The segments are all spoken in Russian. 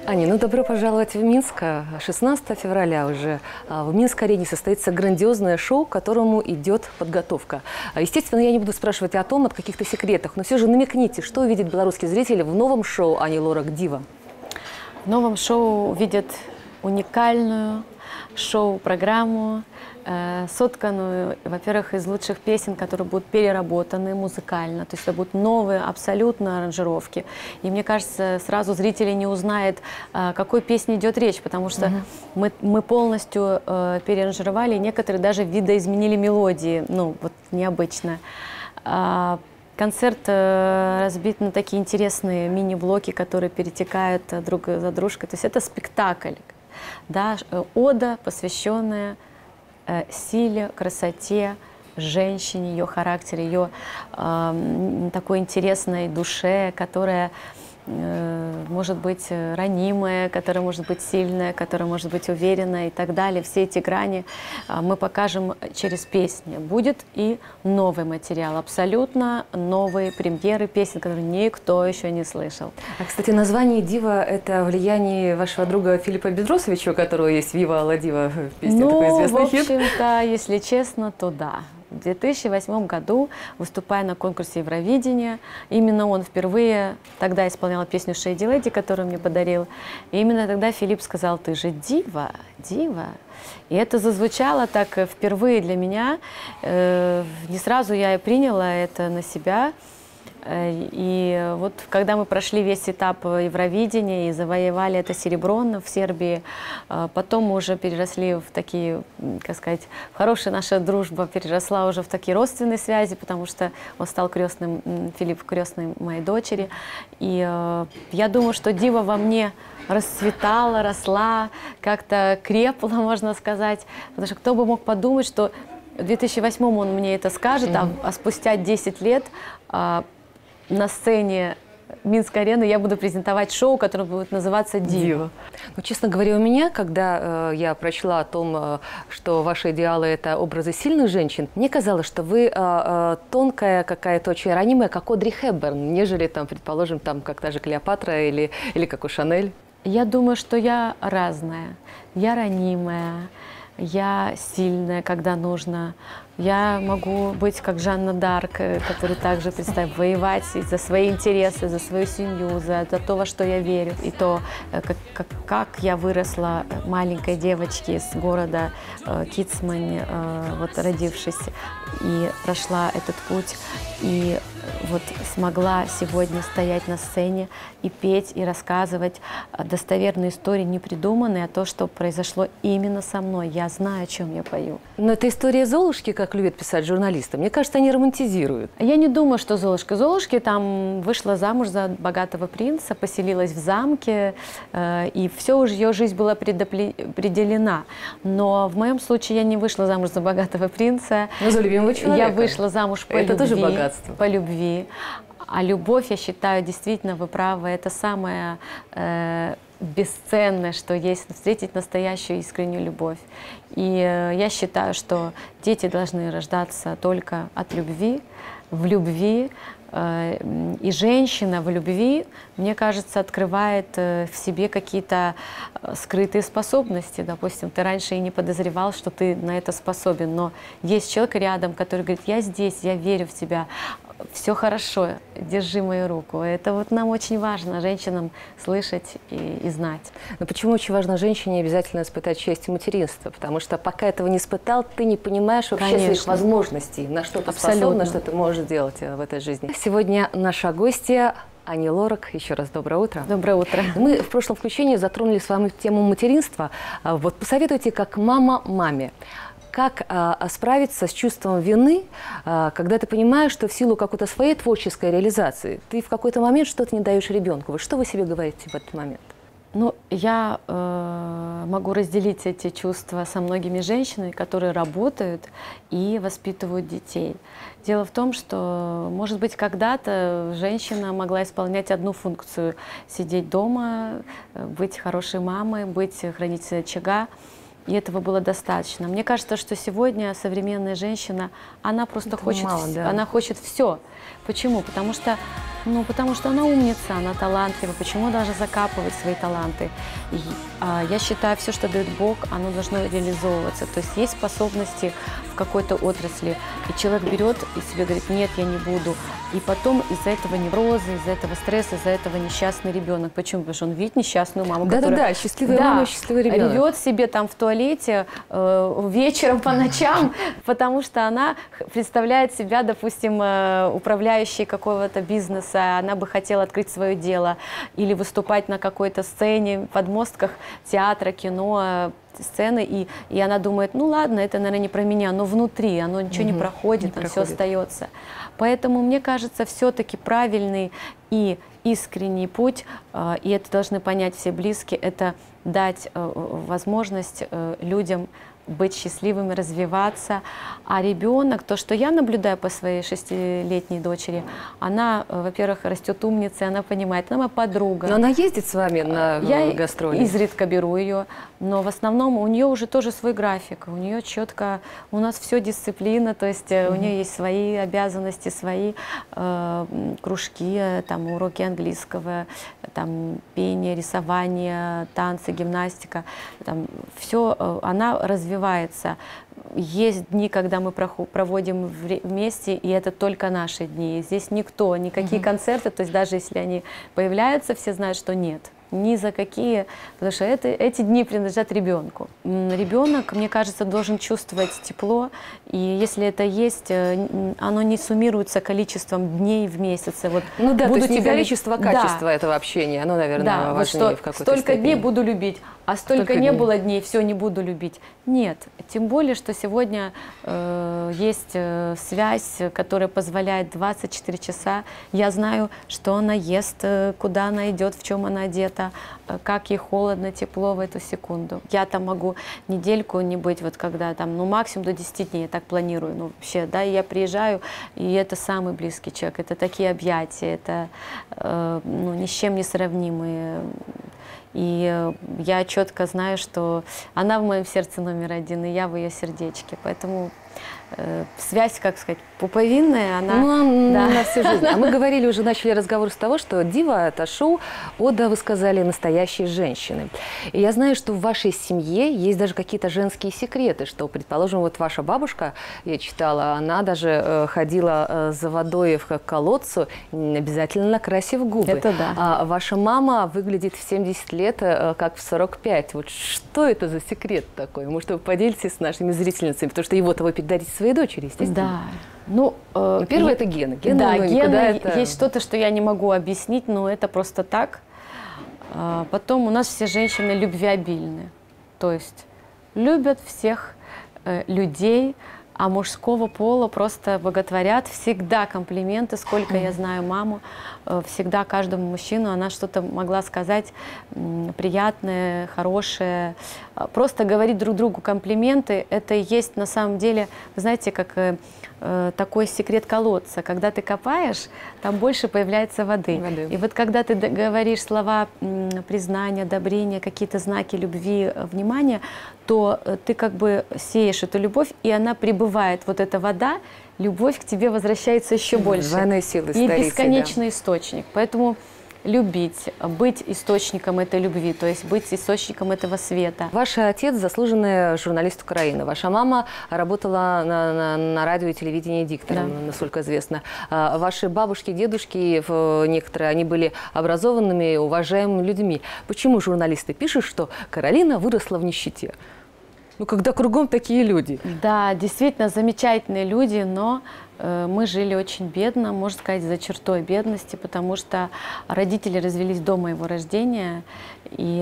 Аня, ну добро пожаловать в Минск. 16 февраля уже в Минск-арене состоится грандиозное шоу, к которому идет подготовка. Естественно, я не буду спрашивать о том, о каких-то секретах, но все же намекните, что увидит белорусский зритель в новом шоу Ани Лорак «Дива». В новом шоу увидят уникальную шоу-программу, сотканную, во-первых, из лучших песен, которые будут переработаны музыкально. То есть это будут новые абсолютно аранжировки. И мне кажется, сразу зрители не узнают, о какой песне идет речь, потому что мы полностью переаранжировали, некоторые даже видоизменили мелодии, ну, вот необычно. Концерт разбит на такие интересные мини-блоки, которые перетекают друг за дружкой. То есть это спектакль, да, ода, посвященная силе, красоте, женщине, ее характере, ее такой интересной душе, которая может быть ранимая, которая может быть сильная, которая может быть уверенная и так далее. Все эти грани мы покажем через песни. Будет и новый материал, абсолютно новые премьеры песен, которые никто еще не слышал. А, кстати, название «Дива» — это влияние вашего друга Филиппа Бедросовича, у которого есть «Вива Алла Дива», песня, такой известный хит. В общем-то, если честно, то да. В 2008 году, выступая на конкурсе Евровидения, именно он впервые тогда исполнял песню «Шейди Леди», которую мне подарил. И именно тогда Филипп сказал: «Ты же дива, дива». И это зазвучало так впервые для меня. Не сразу я и приняла это на себя. И вот когда мы прошли весь этап Евровидения и завоевали это серебро в Сербии, потом мы уже переросли в такие, как сказать, хорошая наша дружба переросла уже в такие родственные связи, потому что он стал крестным, Филипп крестным моей дочери. И я думаю, что дива во мне расцветала, росла, как-то крепла, можно сказать. Потому что кто бы мог подумать, что в 2008 он мне это скажет, а спустя 10 лет на сцене Минск-арены я буду презентовать шоу, которое будет называться «Дива». Ну, честно говоря, у меня, когда я прочла о том, что ваши идеалы – это образы сильных женщин, мне казалось, что вы тонкая, какая-то очень ранимая, как Одри Хепберн, нежели, там, предположим, там, как та же Клеопатра или как у Шанель. Я думаю, что я разная. Я ранимая, я сильная, когда нужно. Я могу быть как Жанна Дарк, которая также представляет, воевать за свои интересы, за свою семью, за то, во что я верю. И то, как я выросла маленькой девочки из города Кицмань, вот родившись, и прошла этот путь, и вот смогла сегодня стоять на сцене и петь, и рассказывать достоверные истории, не придуманные, а то, что произошло именно со мной. Я знаю, о чем я пою. Но это история Золушки, как любят писать журналисты. Мне кажется, они романтизируют. Я не думаю, что Золушка. Золушки там вышла замуж за богатого принца, поселилась в замке, и все уже ее жизнь была предопределена. Но в моем случае я не вышла замуж за богатого принца. Но за любимого человека. Я вышла замуж по это любви. Тоже богатство. По любви. А любовь, я считаю, действительно, вы правы, это самое бесценное, что есть, встретить настоящую искреннюю любовь. И я считаю, что дети должны рождаться только от любви, в любви. И женщина в любви, мне кажется, открывает в себе какие-то скрытые способности. Допустим, ты раньше и не подозревал, что ты на это способен, но есть человек рядом, который говорит: я здесь, я верю в тебя, все хорошо, держи мою руку. Это вот нам очень важно, женщинам, слышать и знать. Но почему очень важно женщине обязательно испытать счастье материнства? Потому что пока этого не испытал, ты не понимаешь вообще своих возможностей, на что ты способна, что ты можешь делать в этой жизни. Сегодня наша гостья Ани Лорак. Еще раз доброе утро. Доброе утро. Мы в прошлом включении затронули с вами тему материнства. Вот посоветуйте, как мама маме. Как справиться с чувством вины, когда ты понимаешь, что в силу какой-то своей творческой реализации ты в какой-то момент что-то не даешь ребенку? Вот что вы себе говорите в этот момент? Ну, я могу разделить эти чувства со многими женщинами, которые работают и воспитывают детей. Дело в том, что, может быть, когда-то женщина могла исполнять одну функцию – сидеть дома, быть хорошей мамой, быть хранителем очага. И этого было достаточно. Мне кажется, что сегодня современная женщина, она просто хочет, мало, да. она хочет все. Почему? Потому что Ну, потому что она умница, она талантлива. Почему даже закапывать свои таланты? Я считаю, все, что дает Бог, оно должно реализовываться. То есть есть способности в какой-то отрасли, и человек берет и себе говорит: нет, я не буду. И потом из-за этого невроза, из-за этого стресса, из-за этого несчастный ребенок. Почему? Потому что он видит несчастную маму, которая... Да-да-да, счастливая мама, счастливый ребенок. Ревет себе там в туалете вечером по ночам, потому что она представляет себя, допустим, управляющей какого-то бизнеса, она бы хотела открыть свое дело или выступать на какой-то сцене, подмостках театра, кино, сцены, и она думает: ну ладно, это, наверное, не про меня, но внутри оно ничего не проходит, все остается. Поэтому, мне кажется, все-таки правильный и искренний путь, и это должны понять все близкие, это дать возможность людям быть счастливыми, развиваться. А ребенок, то, что я наблюдаю по своей 6-летней дочери, она, во-первых, растет умницей, она понимает, она моя подруга. Но она ездит с вами на гастроли? Я изредка беру ее, но в основном у нее уже тоже свой график, у нее четко, у нас все дисциплина, то есть у нее есть свои обязанности, свои кружки, там уроки английского, там пение, рисование, танцы, гимнастика, там все, она развивается. Есть дни, когда мы проводим вместе, и это только наши дни. Здесь никто, никакие концерты, то есть даже если они появляются, все знают, что нет. Ни за какие, потому что эти дни принадлежат ребенку. Ребенок, мне кажется, должен чувствовать тепло, и если это есть, оно не суммируется количеством дней в месяце. Вот ну да, буду то есть не тебя... количество, а качество этого общения, оно, наверное, да, важнее вот в какой-то столько степени. дней буду любить, а столько не было дней, все, не буду любить. Нет, тем более, что сегодня есть связь, которая позволяет 24 часа. Я знаю, что она ест, куда она идет, в чем она одета, как ей холодно, тепло в эту секунду. Я там могу недельку не быть, вот когда там, ну максимум до 10 дней, я так планирую, ну вообще, да, и я приезжаю, и это самый близкий человек, это такие объятия, это ну, ни с чем не сравнимые. И я четко знаю, что она в моем сердце номер один, и я в ее сердечке, поэтому связь, как сказать, пуповинная, она... Ну, да. На всю жизнь. А мы говорили, уже начали разговор с того, что «Дива» — это шоу, ода, вы сказали, настоящей женщины. И я знаю, что в вашей семье есть даже какие-то женские секреты, что, предположим, вот ваша бабушка, я читала, она даже ходила за водой к колодцу, обязательно накрасив губы. Это да. А ваша мама выглядит в 70 лет, как в 45. Вот что это за секрет такой? Может, вы поделитесь с нашими зрительницами, потому что его-то вы передадите своей дочери, естественно. Да. Ну, первое – это гены. Да, ну, гены, это... есть что-то, что я не могу объяснить, но это просто так. Потом у нас все женщины любвеобильны, то есть любят всех людей, а мужского пола просто боготворят. Всегда комплименты, сколько я знаю маму, всегда каждому мужчину она что-то могла сказать приятное, хорошее. Просто говорить друг другу комплименты, это и есть на самом деле, вы знаете, как такой секрет колодца. Когда ты копаешь, там больше появляется воды. И вот когда ты говоришь слова признания, одобрения, какие-то знаки любви, внимания, то ты как бы сеешь эту любовь, и она прибывает. Вот эта вода, любовь к тебе возвращается еще больше. Двойной силы и старицы, бесконечный источник. Поэтому любить, быть источником этой любви, то есть быть источником этого света. Ваш отец – заслуженный журналист Украины. Ваша мама работала на радио и телевидении диктором, да, насколько известно. Ваши бабушки, дедушки, некоторые, они были образованными, уважаемыми людьми. Почему журналисты пишут, что Каролина выросла в нищете? Ну, когда кругом такие люди. Да, действительно, замечательные люди, но мы жили очень бедно, можно сказать, за чертой бедности, потому что родители развелись до моего рождения, и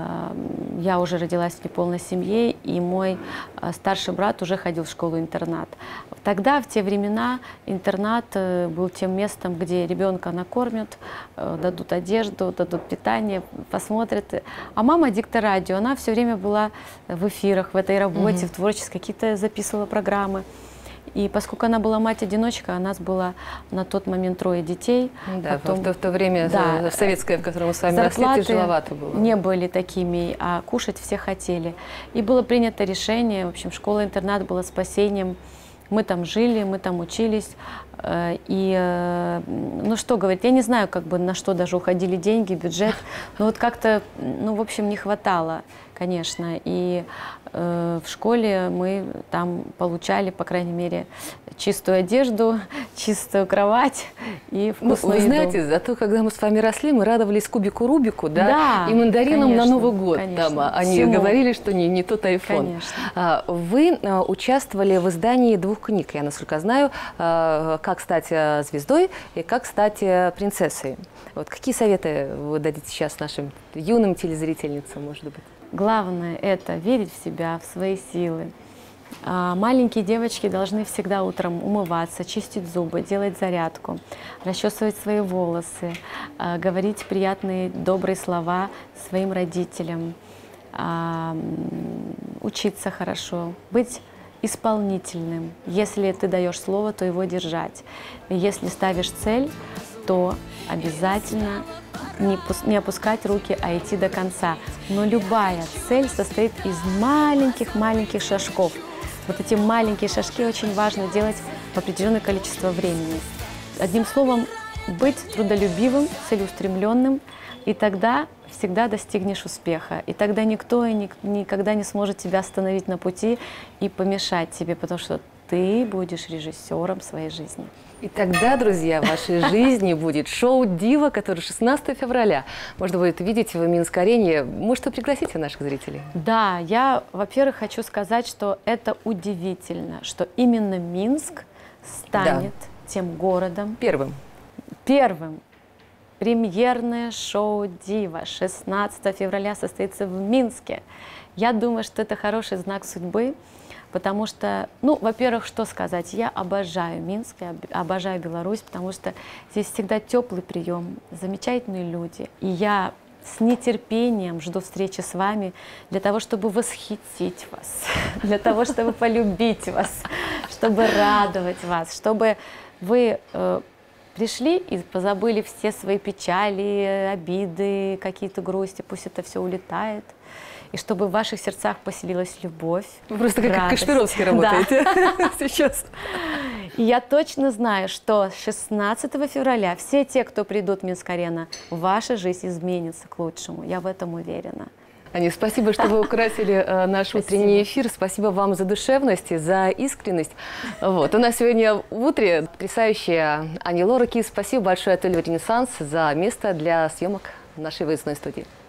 я уже родилась в неполной семье, и мой старший брат уже ходил в школу-интернат. Тогда, в те времена, интернат был тем местом, где ребенка накормят, дадут одежду, дадут питание, посмотрят. А мама диктор радио, она все время была в эфирах, в этой работе, в творчестве, какие-то записывала программы. И поскольку она была мать-одиночка, у нас было на тот момент 3 детей. Да, потом, в то время, да, советское, в котором мы с вами росли, тяжеловато было. Не были такими, а кушать все хотели. И было принято решение, в общем, школа-интернат была спасением. Мы там жили, мы там учились. Ну что говорить, я не знаю, как бы на что даже уходили деньги, бюджет, но вот как-то, ну, в общем, не хватало, конечно. И в школе мы там получали, по крайней мере, чистую одежду, чистую кровать и вкусную Вы еду. знаете, зато когда мы с вами росли, мы радовались кубику Рубику, да, и мандаринам конечно, на Новый год. конечно. Там они Всему. говорили, что не тот айфон. Конечно. Вы участвовали в издании 2 книг, я насколько знаю, «Как стать звездой» и «Как стать принцессой». Вот какие советы вы дадите сейчас нашим юным телезрительницам, может быть? Главное – это верить в себя, в свои силы. Маленькие девочки должны всегда утром умываться, чистить зубы, делать зарядку, расчесывать свои волосы, говорить приятные, добрые слова своим родителям, учиться хорошо, быть исполнительным. Если ты даешь слово, то его держать. Если ставишь цель, то обязательно не опускать руки, а идти до конца. Но любая цель состоит из маленьких-маленьких шажков. Вот эти маленькие шажки очень важно делать в определенное количество времени. Одним словом, быть трудолюбивым, целеустремленным, и тогда всегда достигнешь успеха. И тогда никто никогда не сможет тебя остановить на пути и помешать тебе, потому что ты будешь режиссером своей жизни. И тогда, друзья, в вашей жизни будет шоу «Дива», которое 16 февраля можно будет видеть в Минск-арене. Может, вы пригласите наших зрителей? Да, я, во-первых, хочу сказать, что это удивительно, что именно Минск станет тем городом. Первым. Премьерное шоу «Дива» 16 февраля состоится в Минске. Я думаю, что это хороший знак судьбы. Потому что, ну, во-первых, что сказать, я обожаю Минск, я обожаю Беларусь, потому что здесь всегда теплый прием, замечательные люди. И я с нетерпением жду встречи с вами для того, чтобы восхитить вас, для того, чтобы полюбить вас, чтобы радовать вас, чтобы вы пришли и позабыли все свои печали, обиды, какие-то грусти, пусть это все улетает. И чтобы в ваших сердцах поселилась любовь. Вы просто как Кашпировский работаете сейчас. И я точно знаю, что 16 февраля все те, кто придут в Минск-арена, ваша жизнь изменится к лучшему. Я в этом уверена. Аня, спасибо, что вы украсили наш утренний эфир. Спасибо вам за душевность и за искренность. Вот. У нас сегодня в утре потрясающая Ани Лорак. Спасибо большое отелю «Ренессанс» за место для съемок в нашей выездной студии.